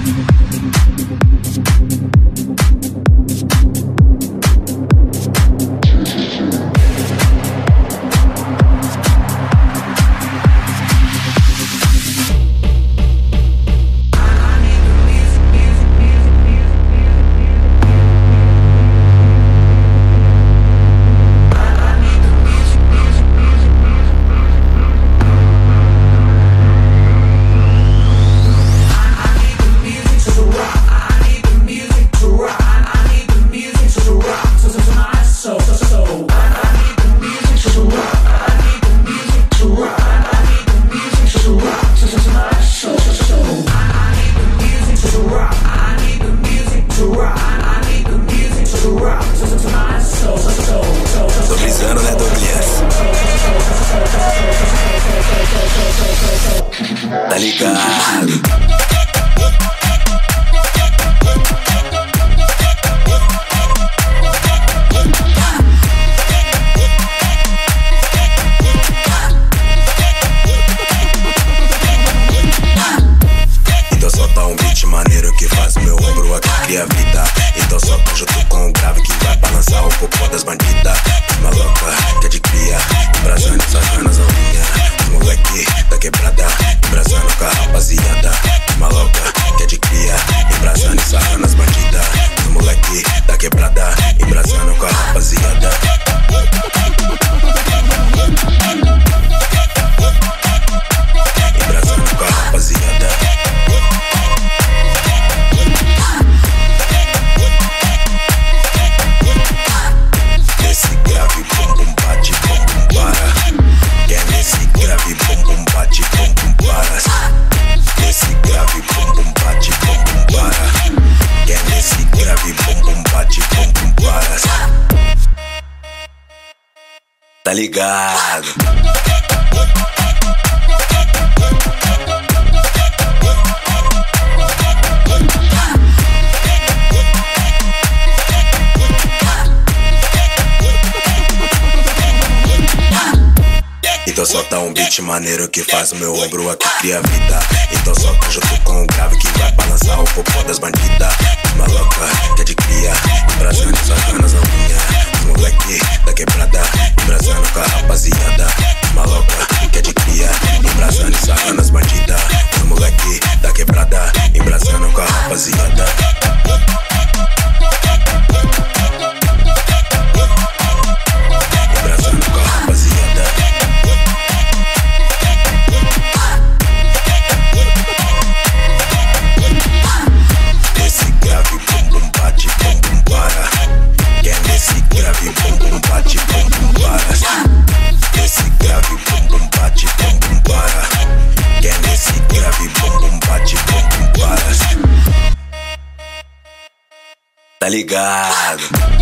Tá ligado? Então solta um beat maneiro que faz meu ombro aqui cria vida. Então solta junto com o grave que vai balançar o popô das bandidas. Maloca que é de cria, embrasando sacanas ao linha. Moleque da quebrada, embrasando com a rapaziada. Maloca que é de cria, embrasando sacanas bandidas. Moleque da quebrada, embrasando com a rapaziada. Embrasando com a rapaziada. Nesse grave, bum bum bate, bum bum para. Quer nesse grave, bum bum bate, bum bum para. Nesse grave, bum bum bate, bum bum para. Quer nesse grave, bum bum bate, bum bum para. Tá ligado? Então solta um beat maneiro que faz o meu ombro aqui cria vida. Então solta junto com o grave que vai balançar o popô das bandidas. Maloca que é de cria, embrasando sacanas na linha. Moleque da quebrada, embrasando com a rapaziada. Maloca que é de cria, embrasando sacanas bandidas. Moleque da quebrada, embrasando com a rapaziada. Embrasando com a rapaziada. Nesse grave, bum bum bate, bum bum para. Quer nesse grave, bum bum bate, bum bum para. Nesse grave, bum bum bate, bum bum para. Quer nesse grave, bum bum bate, bum bum para. Tá ligado?